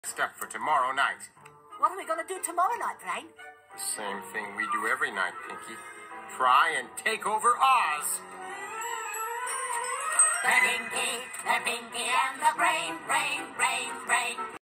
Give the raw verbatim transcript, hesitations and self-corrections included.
Step for tomorrow night. What are we going to do tomorrow night, Brain? The same thing we do every night, Pinky. Try and take over Oz. The Pinky, the Pinky and the Brain, Brain, Brain, Brain.